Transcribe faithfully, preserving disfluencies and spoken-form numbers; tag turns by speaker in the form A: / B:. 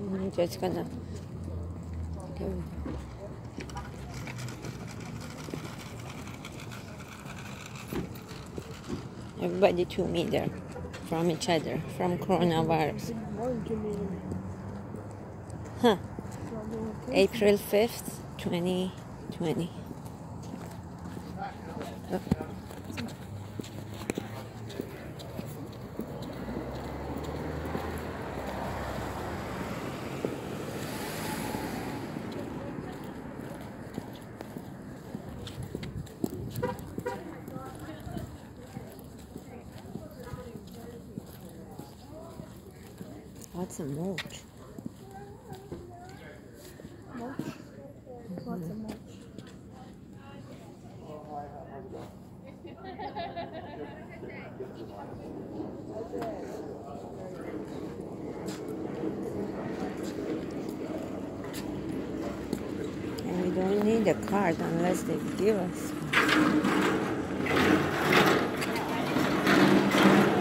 A: I'm just gonna go. Everybody two meter from each other from coronavirus. Huh. April fifth, twenty twenty. Oh. What's a mulch?
B: Mulch? What's a mulch?
A: And we don't need a card unless they give us one.